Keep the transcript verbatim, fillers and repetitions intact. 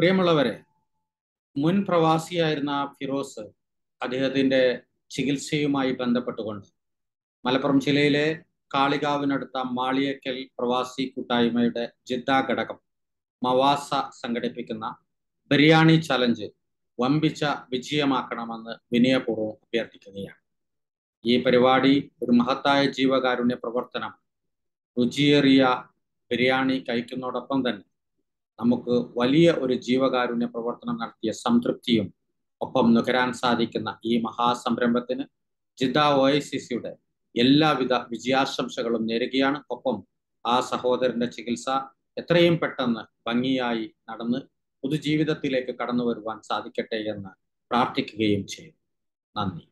പ്രിയമുള്ളവരെ, മുൻ പ്രവാസിയായിരുന്ന ഫിറോസ് അദ്ദേഹത്തിൻ്റെ ചികിത്സയുമായി ബന്ധപ്പെട്ടുകൊണ്ട് മലപ്പുറം ജില്ലയിലെ കാളികാവിനടുത്ത മാളിയേക്കൽ പ്രവാസി കൂട്ടായ്മയുടെ ജിദ്ദ ഘടകം മവാസ സംഘടിപ്പിക്കുന്ന ബിരിയാണി ചലഞ്ച് വമ്പിച്ച വിജയമാക്കണമെന്ന് വിനയപൂർവ്വം അഭ്യർത്ഥിക്കുകയാണ്. ഈ പരിപാടി ഒരു മഹത്തായ ജീവകാരുണ്യ പ്രവർത്തനം. രുചിയേറിയ ബിരിയാണി കഴിക്കുന്നതോടൊപ്പം തന്നെ നമുക്ക് വലിയ ഒരു ജീവകാരുണ്യ പ്രവർത്തനം നടത്തിയ സംതൃപ്തിയും ഒപ്പം നുകരാൻ സാധിക്കുന്ന ഈ മഹാസംരംഭത്തിന് ജിദ്ദ ഒ ഐ സി സിയുടെ എല്ലാവിധ വിജയാശംസകളും നേരുകയാണ്. ഒപ്പം ആ സഹോദരന്റെ ചികിത്സ എത്രയും പെട്ടെന്ന് ഭംഗിയായി നടന്ന് പൊതുജീവിതത്തിലേക്ക് കടന്നു വരുവാൻ സാധിക്കട്ടെ എന്ന് പ്രാർത്ഥിക്കുകയും ചെയ്യും. നന്ദി.